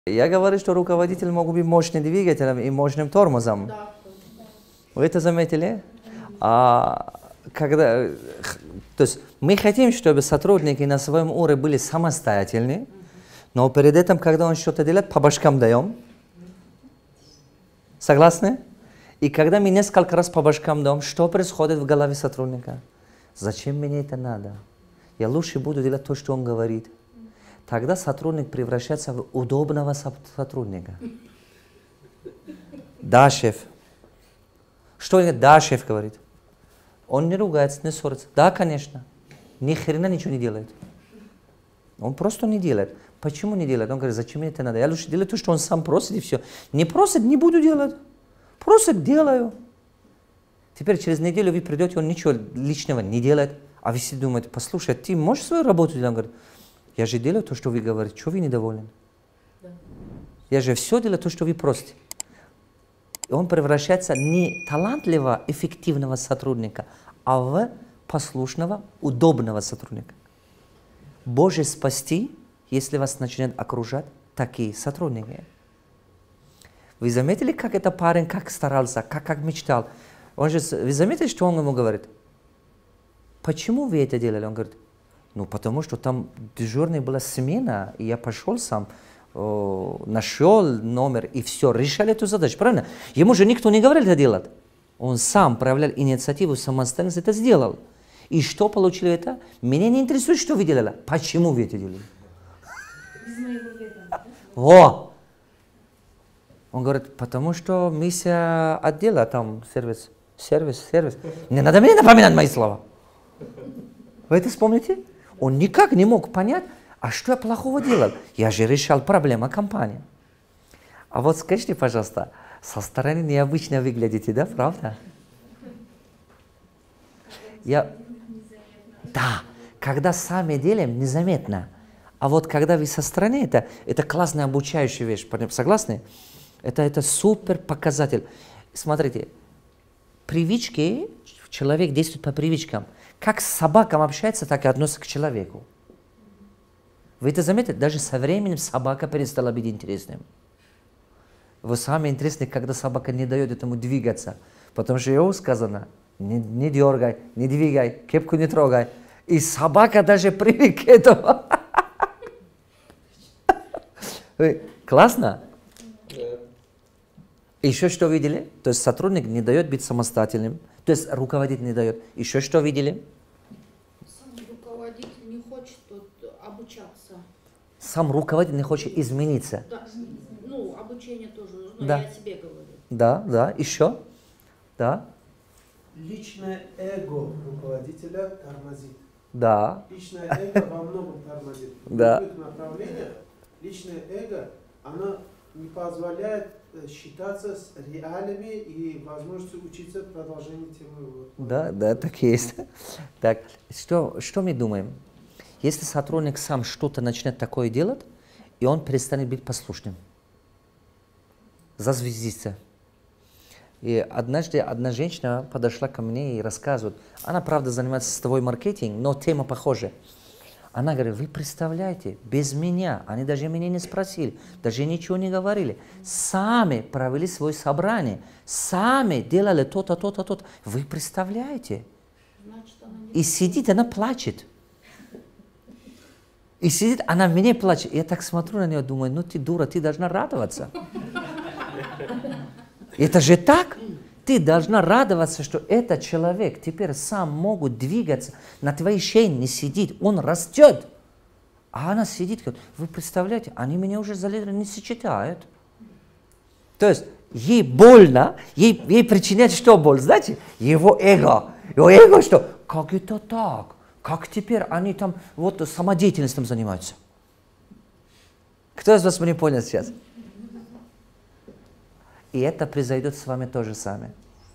Я говорю, что руководитель мог быть мощным двигателем и мощным тормозом. Да. Вы это заметили? То есть мы хотим, чтобы сотрудники на своем уровне были самостоятельны, но перед этим, когда он что-то делает, по башкам даем. Согласны? И когда мы несколько раз по башкам даем, что происходит в голове сотрудника? Зачем мне это надо? Я лучше буду делать то, что он говорит. Тогда сотрудник превращается в удобного сотрудника. Да, шеф. Что он говорит? Да, шеф говорит. Он не ругается, не ссорится. Да, конечно. Ни хрена ничего не делает. Он просто не делает. Почему не делает? Он говорит, зачем мне это надо? Я лучше делаю то, что он сам просит, и все. Не просит, не буду делать. Просит, делаю. Теперь через неделю вы придете, он ничего личного не делает. А вы все думаете, послушай, ты можешь свою работу делать? Он говорит, я же делаю то, что вы говорите. Чего вы недовольны? Да. Я же все делаю то, что вы просите. И он превращается не талантливого, эффективного сотрудника, а в послушного, удобного сотрудника. Боже спасти, если вас начинают окружать такие сотрудники. Вы заметили, как этот парень как старался, как мечтал? Вы заметили, что он ему говорит? Почему вы это делали? Он говорит, ну потому что там дежурной была смена, и я пошел сам, нашел номер и все, решали эту задачу, правильно? Ему же никто не говорил это делать. Он сам проявлял инициативу, самостоятельно это сделал. И что получили это? Меня не интересует, что вы делали. Почему вы это делали? Без моего ведома, да? Во! Он говорит, потому что миссия отдела, там сервис. Не надо мне напоминать мои слова. Вы это вспомните? Он никак не мог понять, а что я плохого делал? Я же решал проблему компании. А вот скажите, пожалуйста, со стороны необычно выглядите, да, правда? Да, когда сами делаем, незаметно. А вот когда вы со стороны, это классная обучающая вещь, согласны? Это супер показатель. Смотрите, привычки, человек действует по привычкам. Как с собакой общается, так и относится к человеку. Вы это заметили? Даже со временем собака перестала быть интересным. Вы самое интересное, когда собака не дает этому двигаться. Потому что ему сказано, не дергай, не двигай, кепку не трогай. И собака даже привык к этому. Классно? Еще что видели? То есть сотрудник не дает быть самостоятельным. То есть руководитель не дает. Еще что видели? Сам руководитель не хочет обучаться. Сам руководитель не хочет измениться. Да, ну, обучение тоже нужно, Да. я о себе говорю. Да, еще? Да, Личное эго руководителя тормозит. да, Личное эго во многом тормозит. Да. В любых направлениях личное эго, оно не позволяет считаться с реалиями и возможностью учиться продолжению темы. да, так и есть. Так, что мы думаем? Если сотрудник сам что-то начнет такое делать, и он перестанет быть послушным, зазвездится. И однажды одна женщина подошла ко мне и рассказывает, она, правда, занимается сетевой маркетинг, но тема похожа. Она говорит, вы представляете, без меня, они даже меня не спросили, даже ничего не говорили, сами провели свое собрание, сами делали то-то, то-то, то-то. Вы представляете? Значит, она не... И сидит, она плачет. И сидит, она мне плачет. Я так смотрю на нее, думаю, ну ты дура, ты должна радоваться. Это же так? Ты должна радоваться, что этот человек теперь сам может двигаться, на твоей шее не сидит, он растет. А она сидит, говорит, вы представляете, они меня уже за лидера не сочетают. То есть ей больно, ей причиняет что боль, знаете? Его эго. Его эго что? Как это так? Как теперь они там вот самодеятельностью занимаются? Кто из вас меня понял сейчас? И это произойдет с вами то же самое.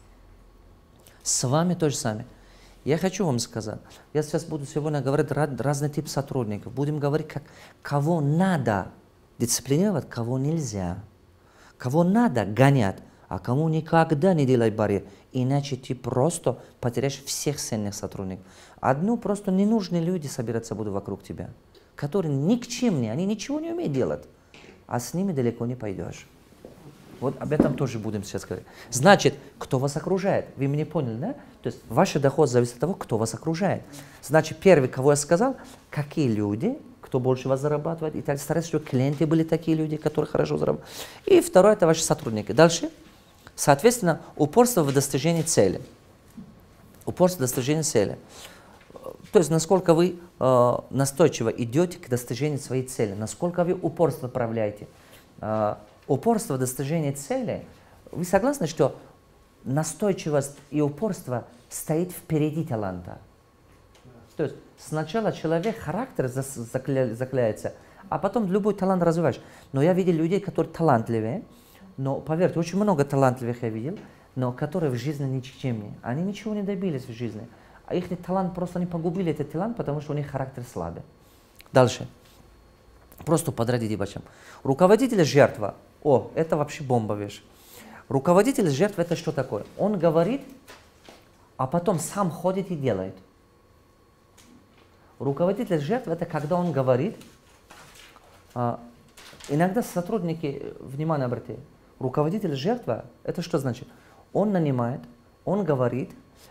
С вами то же самое. Я хочу вам сказать, я сейчас буду сегодня говорить разный тип сотрудников. Будем говорить, кого надо дисциплинировать, кого нельзя. Кого надо гонять, а кому никогда не делай барьер. Иначе ты просто потеряешь всех ценных сотрудников. Одну просто ненужные люди собираться будут вокруг тебя, которые никчемные, они ничего не умеют делать. а с ними далеко не пойдешь. Вот об этом тоже будем сейчас говорить. Значит, кто вас окружает? Вы меня поняли, да? То есть ваш доход зависит от того, кто вас окружает. Значит, первый, кого я сказал, какие люди, кто больше вас зарабатывает, и так старайтесь, чтобы клиенты были такие люди, которые хорошо зарабатывают. И второе, это ваши сотрудники. Дальше, соответственно, упорство в достижении цели. Упорство в достижении цели. То есть, насколько вы настойчиво идете к достижению своей цели, насколько вы упорство проявляете. Упорство в достижении цели, вы согласны, что настойчивость и упорство стоит впереди таланта? То есть сначала человек, характер закаляется, а потом любой талант развиваешь. Но я видел людей, которые талантливые, но поверьте, очень много талантливых я видел, но которые в жизни никчемные. Они ничего не добились в жизни. А их талант просто не погубили, этот талант, потому что у них характер слабый. Дальше. Просто подрадите бачам. Руководитель жертва. О, это вообще бомба вещь. Руководитель жертва это что такое? Он говорит, а потом сам ходит и делает. Руководитель жертва это когда он говорит. Иногда сотрудники, внимание обратите, руководитель жертва это что значит? Он нанимает, он говорит,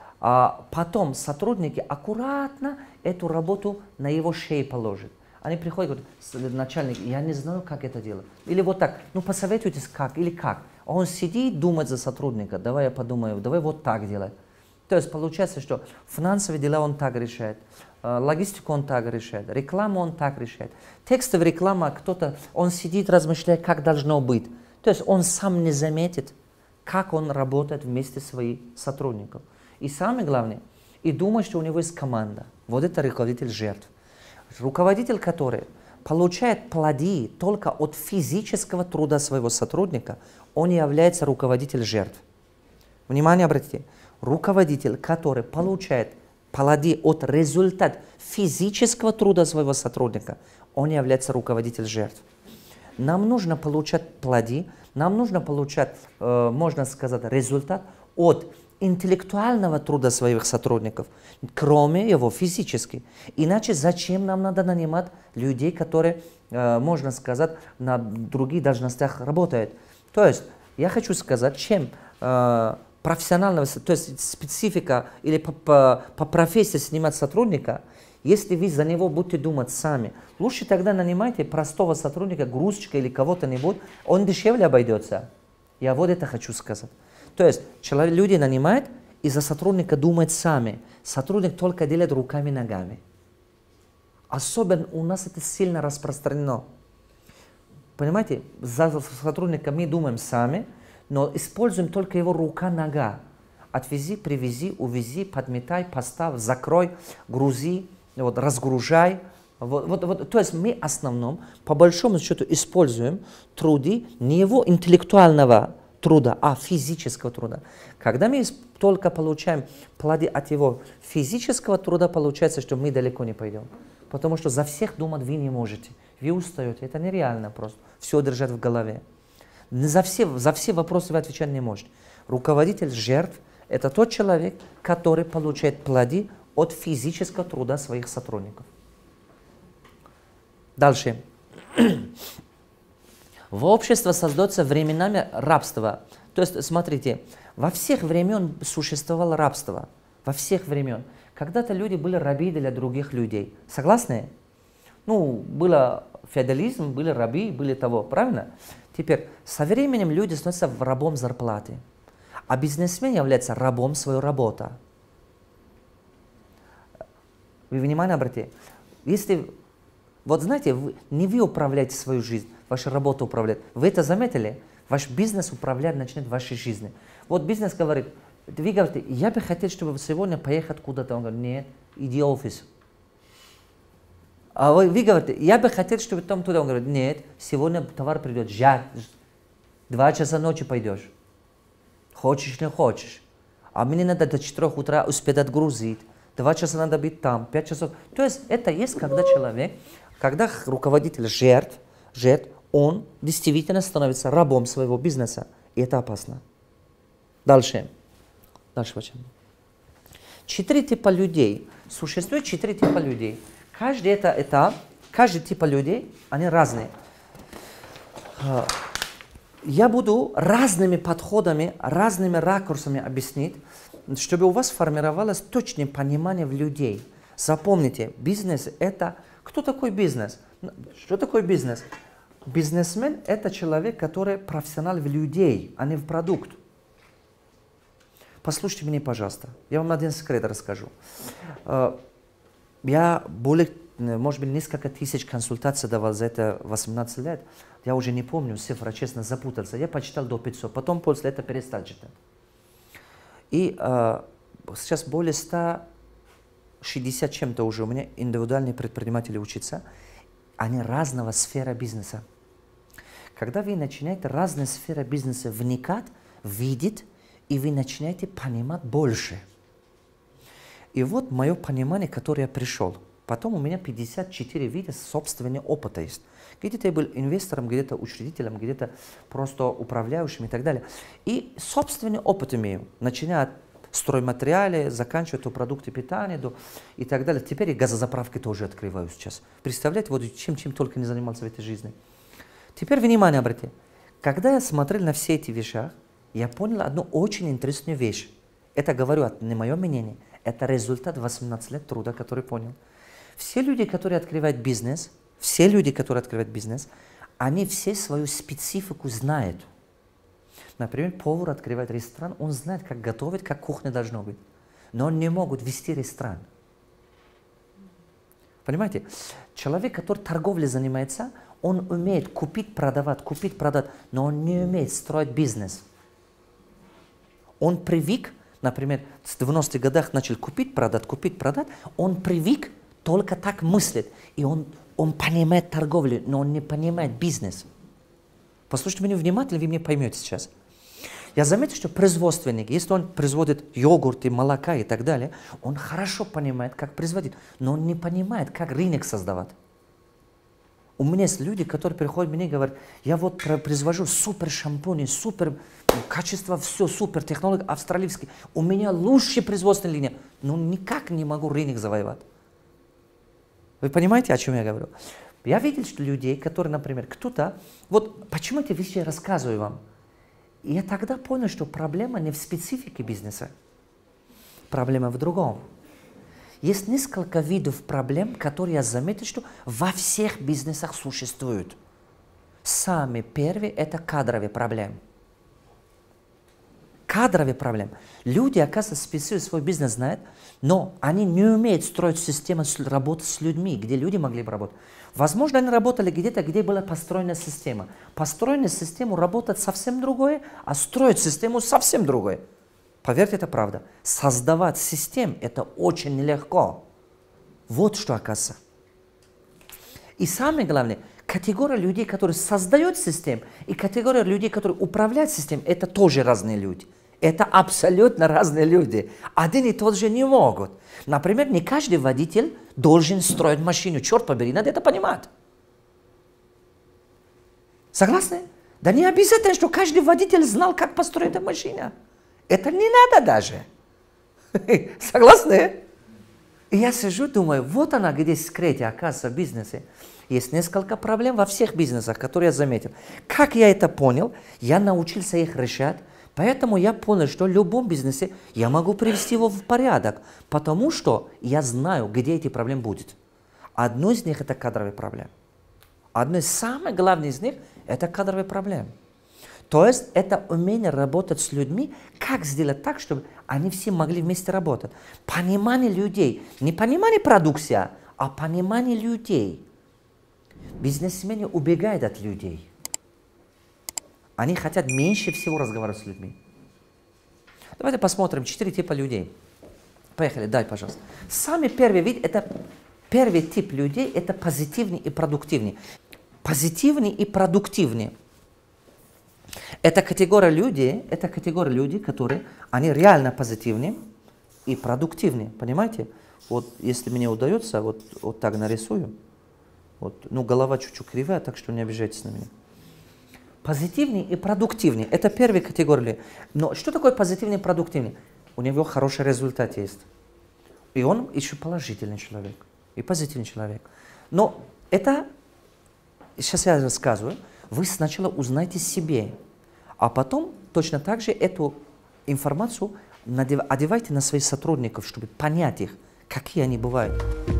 а потом сотрудники аккуратно эту работу на его шею положат. Они приходят и говорят, начальник, я не знаю, как это делать. Или вот так, ну посоветуйтесь как, или как. А он сидит, думает за сотрудника, давай я подумаю, давай вот так делать. То есть получается, что финансовые дела он так решает, логистику он так решает, рекламу он так решает. Текстовая реклама, кто-то, он сидит, размышляет, как должно быть. То есть он сам не заметит, как он работает вместе со своими сотрудниками. И самое главное, и думает, что у него есть команда. Вот это руководитель жертв. Руководитель, который получает плоды только от физического труда своего сотрудника, он является руководителем жертв. Внимание обратите. Руководитель, который получает плоды от результата физического труда своего сотрудника, он является руководителем жертв. Нам нужно получать плоды, нам нужно получать, можно сказать, результат от интеллектуального труда своих сотрудников, кроме его физически. Иначе зачем нам надо нанимать людей, которые, можно сказать, на других должностях работают? То есть, я хочу сказать, чем профессионального, то есть специфика или по профессии снимать сотрудника, если вы за него будете думать сами, лучше тогда нанимайте простого сотрудника, грузчика или кого-то-нибудь, он дешевле обойдется. Я вот это хочу сказать. То есть люди нанимают и за сотрудника думают сами. Сотрудник только делает руками и ногами. Особенно у нас это сильно распространено. Понимаете, за сотрудника мы думаем сами, но используем только его рука-нога. Отвези, привези, увези, подметай, поставь, закрой, грузи, вот, разгружай. То есть мы в основном, по большому счету, используем труды не его интеллектуального труда, а физического труда. Когда мы только получаем плоды от его физического труда, получается, что мы далеко не пойдем. Потому что за всех думать вы не можете. Вы устаете. Это нереально просто. Все держать в голове. За все вопросы вы отвечать не можете. Руководитель жертв – это тот человек, который получает плоды от физического труда своих сотрудников. Дальше. В обществе создается временами рабства. То есть, смотрите, во всех времен существовало рабство. Во всех времен. Когда-то люди были рабы для других людей. Согласны? Ну, был феодализм, были рабы, были того. Правильно? Теперь, со временем люди становятся рабом зарплаты. А бизнесмен является рабом своей работы. Вы внимание обратите? Если, вот знаете, не вы управляете свою жизнь, ваша работа управляет. Вы это заметили? Ваш бизнес управлять начнет вашей жизнью. Вот бизнес говорит, вы говорите, я бы хотел, чтобы сегодня поехать куда-то. Он говорит, нет, иди в офис. А вы говорите, я бы хотел, чтобы там туда. Он говорит, нет, сегодня товар придет, 2 часа ночи пойдешь. Хочешь, не хочешь. А мне надо до 4 утра успеть отгрузить. 2 часа надо быть там, 5 часов. То есть это есть, когда человек, когда руководитель жертв, он действительно становится рабом своего бизнеса. И это опасно. Дальше. Почему? 4 типа людей. Существует 4 типа людей. Каждый тип людей, они разные. Я буду разными подходами, разными ракурсами объяснить, чтобы у вас формировалось точное понимание в людей. Запомните, бизнес – это… Кто такой бизнес? Что такое бизнес? Бизнесмен – это человек, который профессионал в людей, а не в продукт. Послушайте меня, пожалуйста. Я вам один секрет расскажу. Я более, может быть, несколько тысяч консультаций давал за это 18 лет. Я уже не помню цифры, честно, запутался. Я почитал до 500, потом после этого перестал читать. И сейчас более 160 чем-то уже у меня индивидуальные предприниматели учатся. Они разного сферы бизнеса. Когда вы начинаете разные сферы бизнеса вникать, видеть, и вы начинаете понимать больше. И вот мое понимание, которое я пришел. Потом у меня 54 вида собственного опыта есть. Где-то я был инвестором, где-то учредителем, где-то просто управляющим и так далее. И собственный опыт имею, начиная от стройматериалов, заканчивая то продукты питания и так далее. Теперь и газозаправки тоже открываю сейчас. Представляете, вот чем только не занимался в этой жизни. Теперь внимание обратите. Когда я смотрел на все эти вещи, я понял одну очень интересную вещь. Это, говорю, это не мое мнение. Это результат 18 лет труда, который понял. Все люди, которые открывают бизнес, они все свою специфику знают. Например, повар открывает ресторан, он знает, как готовить, как кухня должна быть. Но он не может вести ресторан. Понимаете? Человек, который торговлей занимается, он умеет купить, продавать, но он не умеет строить бизнес. Он привык, например, в 90-х годах начал купить, продать, он привык только так мыслить. И он понимает торговлю, но он не понимает бизнес. Послушайте меня внимательно, вы меня поймете сейчас. Я заметил, что производственник, если он производит йогурты, молока и так далее, он хорошо понимает, как производить, но он не понимает, как рынок создавать. У меня есть люди, которые приходят мне и говорят, я вот произвожу супер шампуни, супер качество, все, супер технологии, австралийские. У меня лучшая производственная линия, но никак не могу рынок завоевать. Вы понимаете, о чем я говорю? Я видел, что людей, которые, например, кто-то, вот почему эти вещи я рассказываю вам. И я тогда понял, что проблема не в специфике бизнеса, проблема в другом. Есть несколько видов проблем, которые я заметил, что во всех бизнесах существуют. Самый первый – это кадровые проблемы. Кадровые проблемы. Люди, оказывается, специфически свой бизнес знают, но они не умеют строить систему работы с людьми, где люди могли бы работать. Возможно, они работали где-то, где была построена система. Построенная система работает совсем другое, а строить систему совсем другое. Поверьте, это правда. Создавать систему – это очень нелегко. Вот что оказывается. И самое главное, категория людей, которые создают систему, и категория людей, которые управляют системой, это тоже разные люди. Это абсолютно разные люди. Один и тот же не могут. Например, не каждый водитель должен строить машину. Черт побери, надо это понимать. Согласны? Да не обязательно, что каждый водитель знал, как построить эту машину. Это не надо даже. Согласны? И я сижу, думаю, вот она, где секрете, оказывается, в бизнесе. Есть несколько проблем во всех бизнесах, которые я заметил. Как я это понял, я научился их решать, поэтому я понял, что в любом бизнесе я могу привести его в порядок, потому что я знаю, где эти проблемы будут. Одно из них – это кадровые проблемы. Одно из самых главных из них – это кадровые проблемы. То есть это умение работать с людьми, как сделать так, чтобы они все могли вместе работать. Понимание людей. Не понимание продукции, а понимание людей. Бизнесмены убегают от людей. Они хотят меньше всего разговаривать с людьми. Давайте посмотрим 4 типа людей. Поехали, дай, пожалуйста. Самый первый вид, первый тип людей, это позитивный и продуктивный. Позитивный и продуктивный. Это категория людей, которые, они реально позитивные и продуктивные, понимаете? Вот если мне удается, вот так нарисую, вот, ну голова чуть-чуть кривая, так что не обижайтесь на меня. Позитивный и продуктивный, это первая категория. Но что такое позитивный и продуктивный? У него хороший результат есть. И он еще положительный человек, и позитивный человек. Но это, сейчас я рассказываю, Вы сначала узнайте себе, а потом точно так же эту информацию одевайте на своих сотрудников, чтобы понять их, какие они бывают.